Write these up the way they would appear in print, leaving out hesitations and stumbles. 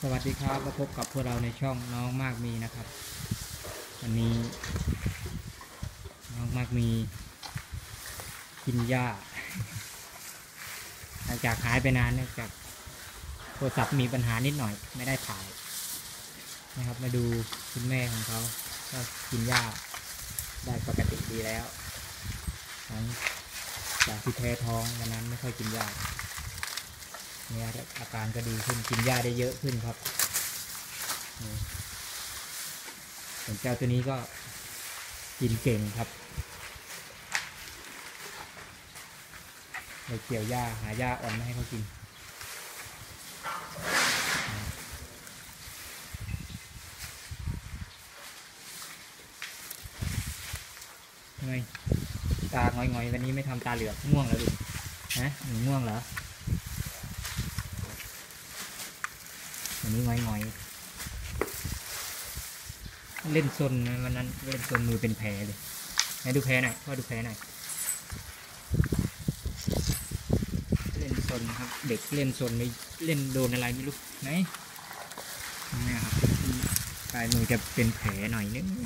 สวัสดีครับมาพบกับพวกเราในช่องน้องมากมีนะครับวันนี้น้องมากมีกินหญ้าหลังจากหายไปนานเนื่องจากโทรศัพท์มีปัญหานิดหน่อยไม่ได้ถ่ายนะครับมาดูคุณแม่ของเขาก็กินหญ้าได้ปกติดีแล้วหลังจากที่แพ้ท้องวันนั้นไม่ค่อยกินหญ้าเนี่ยอาการก็ดีขึ้นกินหญ้าได้เยอะขึ้นครับส่วนเจ้าตัวนี้ก็กินเก่งครับเลยเกี่ยวหญ้าหาหญ้าอ่อนมาให้เขากินทำไมตาหงอยๆวันนี้ไม่ทำตาเหลือกง่วงแล้วดิฮะหนูง่วงเหรอวันนี้หงอยๆเล่นซนวันนั้นเล่นซนมือเป็นแผลเลยไหนดูแผลหน่อยพ่อดูแผลหน่อยเล่นซนครับเด็กเล่นซนไม่เล่นโดนอะไรไม่รู้ไหนนี่ครับปลายมือจะเป็นแผลหน่อยนึง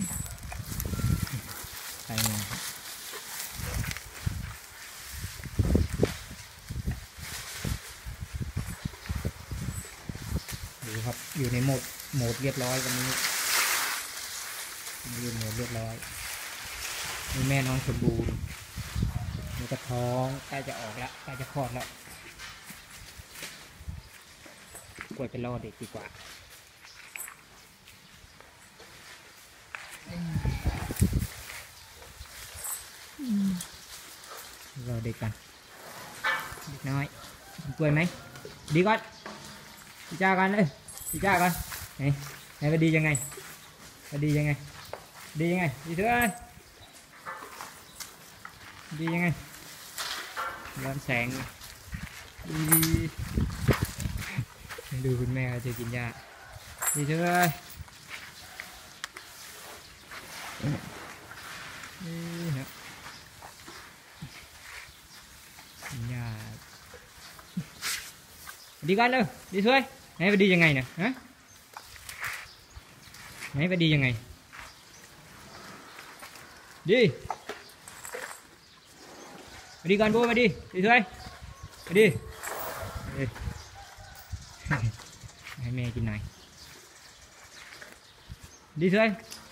ปลายมือดูครับอยู่ในโหมดเรียบร้อยวันนี้อยู่โหมดเรียบร้อยมีแม่น้องสมบูรณ์มีกระท้องใกล้จะออกแล้วใกล้จะคลอดแล้วกลัวจะรอเด็กดีกว่ารอเด็กกันเด็กน้อยกลัวไหมดีก่อนดีจ้ากันเลยดีจ้ากันไหนไปดียังไงไปดียังไงดียังไงดีเถอะดียังไงย้อนแสงดูคุณแม่จะกินหญ้าดีเถอะกินหญ้าดีกันเลยดีช่วยไหนไปดียังไงเนี่ยฮะไหนไปดียังไงดีđi con vô mà đi thôi đi hai mẹ trên này đi thôi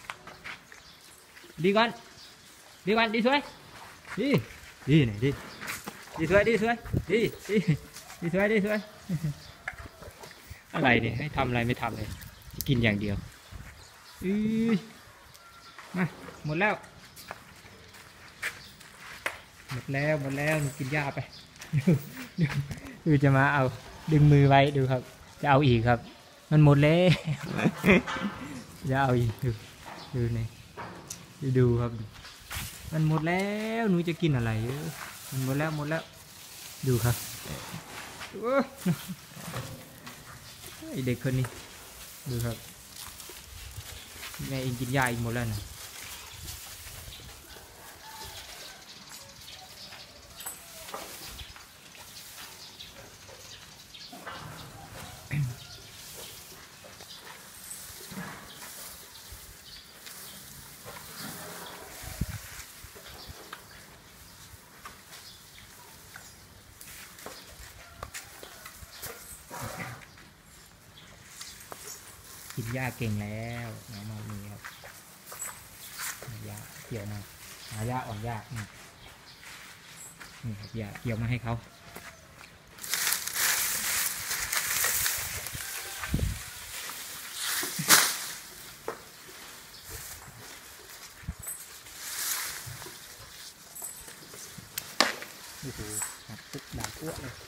đi con đi thôi đi đi này đi đi thôi đi thôi đi đi đi thôi đi thôi อะไรเนี่ยให้ทำอะไรไม่ทำเลยกินอย่างเดียวมาหมดแล้วหมดแล้วหนูกินหญ้าไปดูจะมาเอาดึงมือไว้ดูครับจะเอาอีกครับมันหมดแล้วจะเอาอีกดูนี่ดูครับมันหมดแล้วหนูจะกินอะไรมันหมดแล้วดูครับไอเด็กคนนี้ดูครับแม่เองกินหญ้าอีกหมดแล้วนะกินหญ้าเก่งแล้วน้องมามีครับหญ้าเกี่ยวมาหาหญ้าอ่อนหญ้านี่ครับหญ้าเกี่ยวมาให้เขาโอ้โหครับตุ๊กดาบอ้วกเลย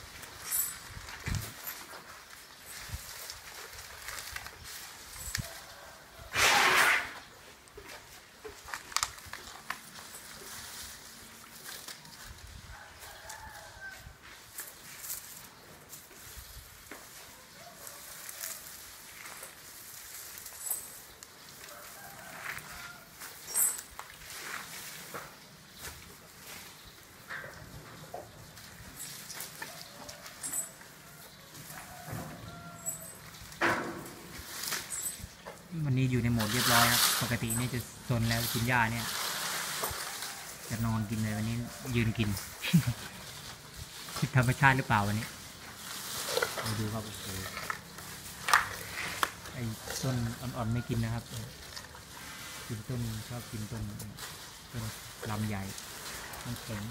วันนี้อยู่ในโหมดเรียบร้อยครับปกตินี่จะซนแล้วกินหญ้าเนี่ยจะนอนกินเลยวันนี้ยืนกิน คิดธรรมชาติหรือเปล่าวันนี้มาดูครับโอ้โหไอ้ต้นอ่อนๆไม่กินนะครับกินต้นชอบกินต้นลำใหญ่มันแข็ง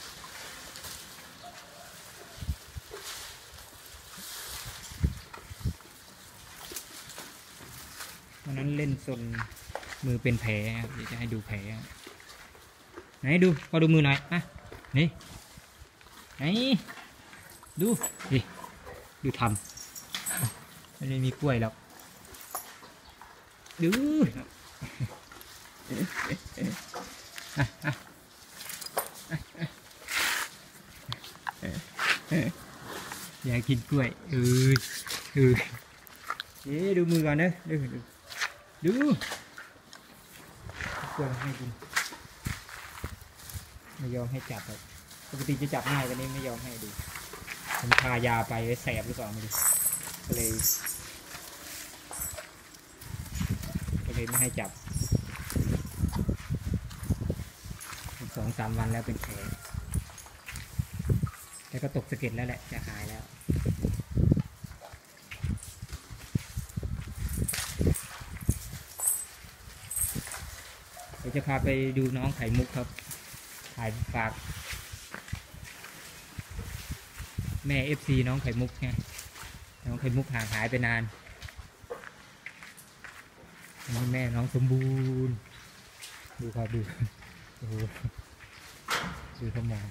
วันนั้นเล่นจนมือเป็นแผลครับเดี๋ยวจะให้ดูแผลไหนดูขอดูมือหน่อยนะนี่ไหนดูดิดูทำไม่ได้มีกล้วยหรอกดูอยากกินกล้วยดูมือก่อนนะดูกล้วยให้กินไม่ยอมให้จับเลยปกติจะจับง่ายวันนี้ไม่ยอมให้ดูผมทายาไปแสบหรือเปล่าไม่รู้ก็เลยไม่ให้จับ2-3 วันแล้วเป็นแผลแล้วก็ตกสะเก็ดแล้วแหละจะหายแล้วเดี๋ยวจะพาไปดูน้องไข่มุกครับถ่ายฝากแม่ FC น้องไข่มุกไงน้องไข่มุกห่างหายไปนานนี่แม่น้องสมบูรณ์ดูครับดูโอ้โหดูเขามอง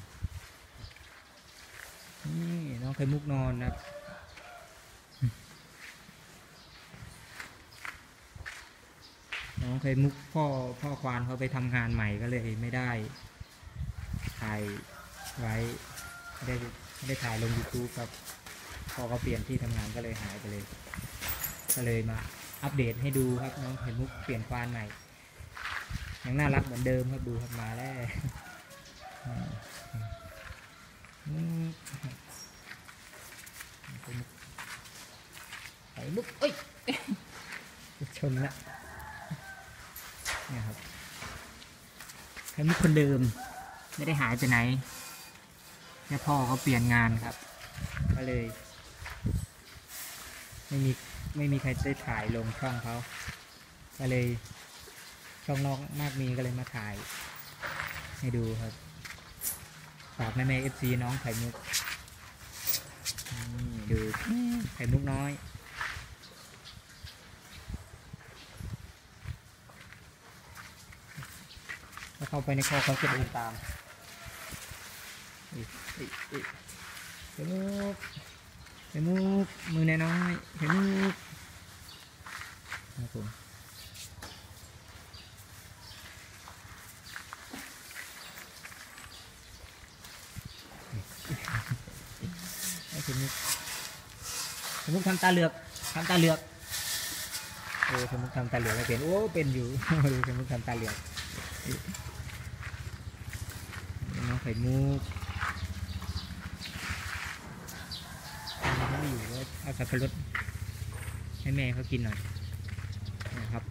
นี่น้องไข่มุกนอนนะครับน้องไข่มุกพ่อควานเขาไปทำงานใหม่ก็เลยไม่ได้ถ่ายไว้ไม่ได้ถ่ายลง YouTube ครับพอเขาเปลี่ยนที่ทำงานก็เลยหายไปเลยก็เลยมาอัปเดตให้ดูครับน้องไข่มุกเปลี่ยนควานใหม่ยังน่ารักเหมือนเดิมครับดูครับมาแล้วไข่มุกเอ้ยชนละเนี่ยครับไข่มุกคนเดิมไม่ได้หายไปไหนแค่พ่อเขาเปลี่ยนงานครับก็เลยไม่มีใครได้ถ่ายลงช่องเขาก็เลยช่องนอกมากมีก็เลยมาถ่ายให้ดูครับฝากแม่FC น้องไข่มุกดูไข่มุกน้อยถ้าเข้าไปในคอเขาจะเดินตามไข่มุกมือน้อยไข่มุกครับผมไข่มุกทำตาเหลือกโอ้ไข่มุกทำตาเหลือกไม่เป็นโอ้เป็นอยู่ดูไข่มุกทำตาเหลือกน้องไข่มุกไม่อยู่ก็เอาสับปะรดให้แม่เขากินหน่อยนะครับ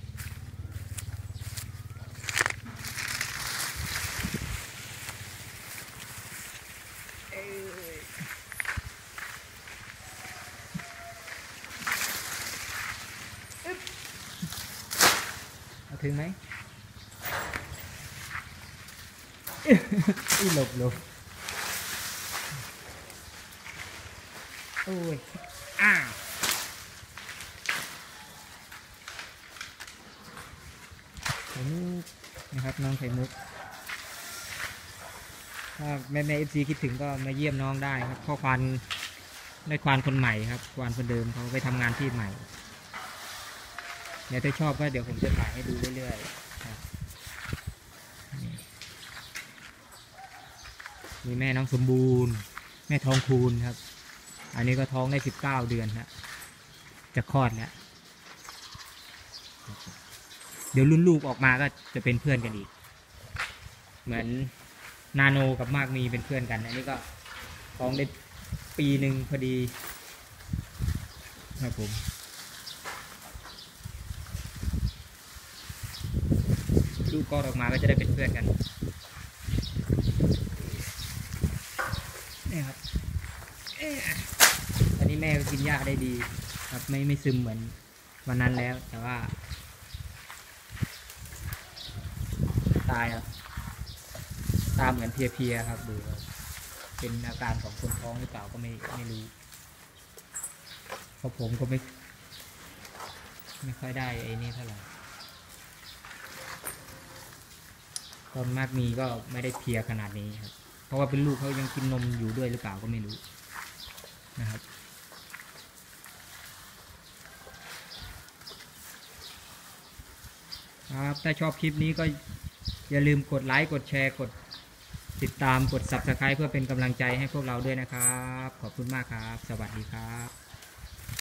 เอาถึงไหมหลบโอ้ยไข่มุกนะครับน้องไข่มุกถ้าแม่FCคิดถึงก็มาเยี่ยมน้องได้ครับพ่อควานได้ควานคนใหม่ครับควานคนเดิมเขาไปทำงานที่ใหม่เดี๋ยวถ้าชอบก็เดี๋ยวผมจะถ่ายให้ดูเรื่อยๆครับมีแม่น้องสมบูรณ์แม่ทองคูณครับอันนี้ก็ท้องได้19 เดือนฮะจะคลอดแล้วเดี๋ยวรุ่นลูกออกมาก็จะเป็นเพื่อนกันอีกเหมือนนาโนกับมากมีเป็นเพื่อนกันอันนี้ก็ท้องได้ปีหนึ่งพอดีครับผมลูกก็ออกมาก็จะได้เป็นเพื่อนกันนี่ครับอันนี้แม่ก็กินหญ้าได้ดีครับไม่ซึมเหมือนวันนั้นแล้วแต่ว่าตายครับตาเหมือนเพลียๆครับดูเป็นอาการของคนท้องหรือเปล่าก็ไม่รู้เพราะผมก็ไม่ค่อยได้ไอ้นี่เท่าไหร่ตอนมากมีก็ไม่ได้เพลียขนาดนี้ครับเพราะว่าเป็นลูกเขายังกินนมอยู่ด้วยหรือเปล่าก็ไม่รู้นะครับครับถ้าชอบคลิปนี้ก็อย่าลืมกดไลค์กดแชร์กดติดตามกด Subscribe เพื่อเป็นกำลังใจให้พวกเราด้วยนะครับขอบคุณมากครับสวัสดีครับ